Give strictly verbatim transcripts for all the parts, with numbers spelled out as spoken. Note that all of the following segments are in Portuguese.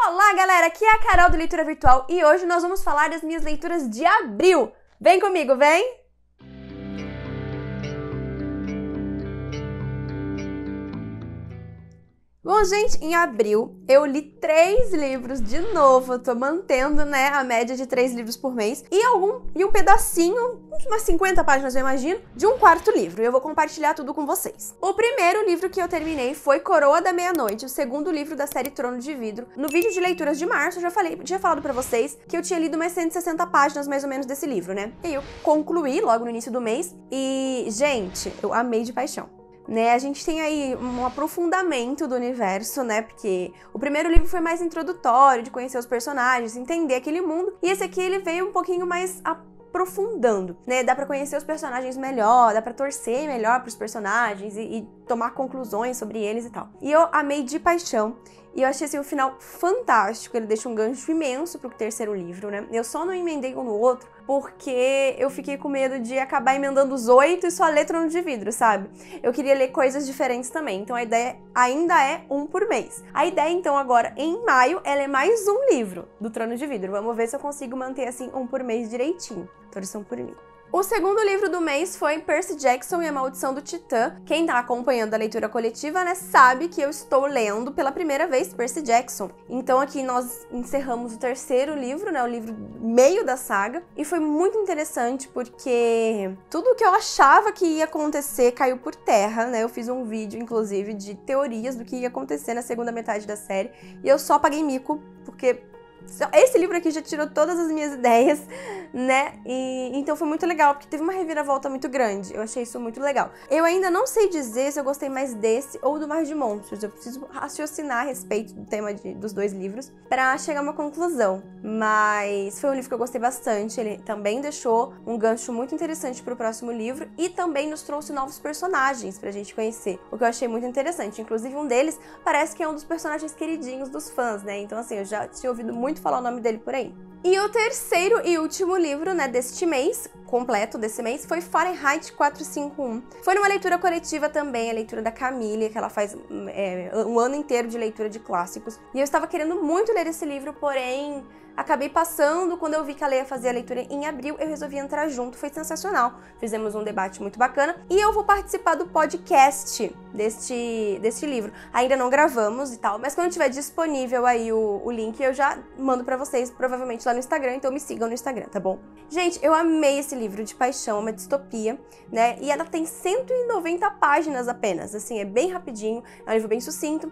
Olá, galera! Aqui é a Carol do Leitura Virtual e hoje nós vamos falar das minhas leituras de abril. Vem comigo, vem! Bom, gente, em abril eu li três livros de novo, eu tô mantendo, né, a média de três livros por mês e algum e um pedacinho, umas cinquenta páginas eu imagino, de um quarto livro, e eu vou compartilhar tudo com vocês. O primeiro livro que eu terminei foi Coroa da Meia-Noite, o segundo livro da série Trono de Vidro. No vídeo de leituras de março eu já falei, tinha falado pra vocês que eu tinha lido umas cento e sessenta páginas mais ou menos desse livro, né? E eu concluí logo no início do mês e, gente, eu amei de paixão. Né, a gente tem aí um aprofundamento do universo, né, porque o primeiro livro foi mais introdutório, de conhecer os personagens, entender aquele mundo, e esse aqui ele veio um pouquinho mais aprofundando, né, dá pra conhecer os personagens melhor, dá pra torcer melhor pros personagens e, e tomar conclusões sobre eles e tal. E eu amei de paixão. E eu achei assim, um final fantástico, ele deixa um gancho imenso pro terceiro livro, né? Eu só não emendei um no outro porque eu fiquei com medo de acabar emendando os oito e só ler Trono de Vidro, sabe? Eu queria ler coisas diferentes também, então a ideia ainda é um por mês. A ideia, então, agora, em maio, ela é mais um livro do Trono de Vidro. Vamos ver se eu consigo manter, assim, um por mês direitinho. Torçam por mim. O segundo livro do mês foi Percy Jackson e a Maldição do Titã. Quem tá acompanhando a leitura coletiva, né, sabe que eu estou lendo pela primeira vez Percy Jackson. Então aqui nós encerramos o terceiro livro, né, o livro meio da saga, e foi muito interessante porque tudo o que eu achava que ia acontecer caiu por terra, né? Eu fiz um vídeo, inclusive, de teorias do que ia acontecer na segunda metade da série, e eu só paguei mico porque esse livro aqui já tirou todas as minhas ideias, né? E então foi muito legal, porque teve uma reviravolta muito grande. Eu achei isso muito legal. Eu ainda não sei dizer se eu gostei mais desse ou do Mar de Monstros. Eu preciso raciocinar a respeito do tema de, dos dois livros pra chegar a uma conclusão. Mas foi um livro que eu gostei bastante. Ele também deixou um gancho muito interessante pro próximo livro e também nos trouxe novos personagens pra gente conhecer, o que eu achei muito interessante. Inclusive, um deles parece que é um dos personagens queridinhos dos fãs, né? Então, assim, eu já tinha ouvido muito falar o nome dele por aí. E o terceiro e último livro, né, deste mês, completo desse mês, foi Fahrenheit quatrocentos e cinquenta e um. Foi numa leitura coletiva também, a leitura da Camille, que ela faz é, um ano inteiro de leitura de clássicos. E eu estava querendo muito ler esse livro, porém acabei passando. Quando eu vi que ela ia fazer a leitura em abril, eu resolvi entrar junto, foi sensacional. Fizemos um debate muito bacana e eu vou participar do podcast deste, deste livro. Ainda não gravamos e tal, mas quando tiver disponível aí o, o link, eu já mando pra vocês, provavelmente lá no Instagram, então me sigam no Instagram, tá bom? Gente, eu amei esse livro de paixão, é uma distopia, né? E ela tem cento e noventa páginas apenas, assim, é bem rapidinho, é um livro bem sucinto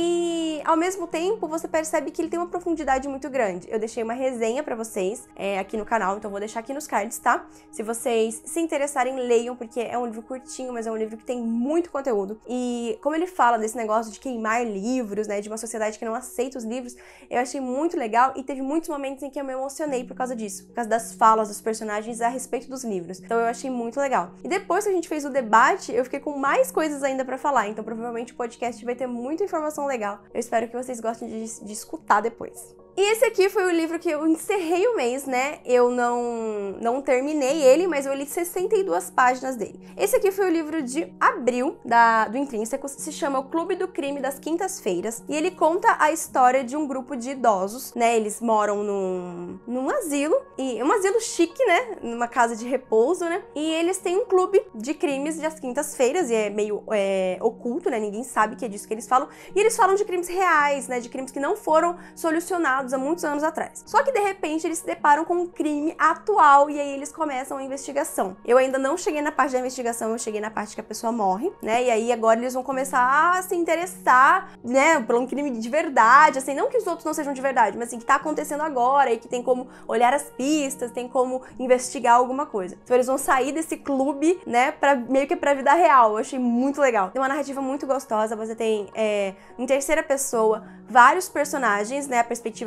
e, ao mesmo tempo, você percebe que ele tem uma profundidade muito grande. Eu deixei uma resenha pra vocês é, aqui no canal, então vou deixar aqui nos cards, tá? Se vocês se interessarem, leiam, porque é um livro curtinho, mas é um livro que tem muito conteúdo. E como ele fala desse negócio de queimar livros, né, de uma sociedade que não aceita os livros, eu achei muito legal e teve muitos momentos em que eu me emocionei por causa disso, por causa das falas dos personagens a respeito dos livros. Então eu achei muito legal. E depois que a gente fez o debate, eu fiquei com mais coisas ainda pra falar, então provavelmente o podcast vai ter muita informação legal. Eu espero que vocês gostem de, de escutar depois. E esse aqui foi o livro que eu encerrei o mês, né? Eu não, não terminei ele, mas eu li sessenta e duas páginas dele. Esse aqui foi o livro de abril, da, do Intrínsecos, se chama O Clube do Crime das Quintas-Feiras, e ele conta a história de um grupo de idosos, né? Eles moram num, num asilo, e um asilo chique, né? Numa casa de repouso, né? E eles têm um clube de crimes das quintas-feiras, e é meio é, oculto, né? Ninguém sabe que é disso que eles falam. E eles falam de crimes reais, né? De crimes que não foram solucionados há muitos anos atrás. Só que de repente eles se deparam com um crime atual e aí eles começam a investigação. Eu ainda não cheguei na parte da investigação, eu cheguei na parte que a pessoa morre, né? E aí agora eles vão começar a se interessar, né, por um crime de verdade, assim, não que os outros não sejam de verdade, mas assim, que tá acontecendo agora e que tem como olhar as pistas, tem como investigar alguma coisa. Então eles vão sair desse clube, né, pra, meio que pra vida real. Eu achei muito legal. Tem uma narrativa muito gostosa, você tem é, em terceira pessoa vários personagens, né, a perspectiva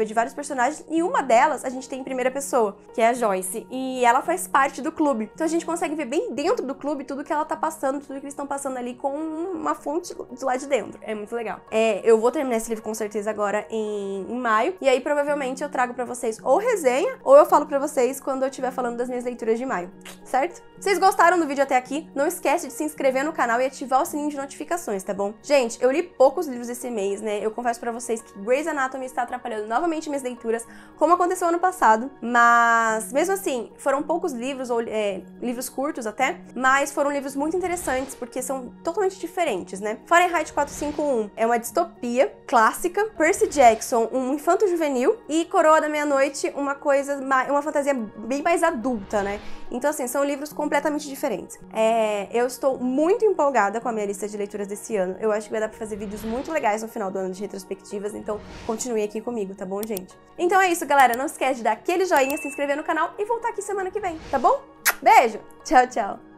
perspectiva de vários personagens, e uma delas a gente tem em primeira pessoa, que é a Joyce, e ela faz parte do clube. Então a gente consegue ver bem dentro do clube tudo que ela tá passando, tudo que eles estão passando ali com uma fonte de lá de dentro. É muito legal. É, eu vou terminar esse livro com certeza agora em, em maio, e aí provavelmente eu trago pra vocês ou resenha, ou eu falo pra vocês quando eu estiver falando das minhas leituras de maio, certo? Vocês gostaram do vídeo até aqui? Não esquece de se inscrever no canal e ativar o sininho de notificações, tá bom? Gente, eu li poucos livros esse mês, né? Eu confesso pra vocês que Grey's Anatomy está atrapalhando novamente minhas leituras, como aconteceu ano passado, mas mesmo assim, foram poucos livros, ou é, livros curtos até, mas foram livros muito interessantes, porque são totalmente diferentes, né? Fahrenheit quatrocentos e cinquenta e um é uma distopia clássica, Percy Jackson, um infanto juvenil, e Coroa da Meia-Noite, uma coisa, uma fantasia bem mais adulta, né? Então, assim, são livros completamente diferentes. É, eu estou muito empolgada com a minha lista de leituras desse ano. Eu acho que vai dar pra fazer vídeos muito legais no final do ano de retrospectivas, então continue aqui comigo, tá bom, gente? Então é isso, galera. Não esquece de dar aquele joinha, se inscrever no canal e voltar aqui semana que vem, tá bom? Beijo! Tchau, tchau!